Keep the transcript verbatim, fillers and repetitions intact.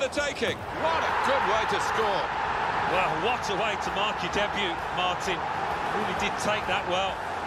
the taking. What a good way to score. Well, what a way to mark your debut, Martin. Really did take that well.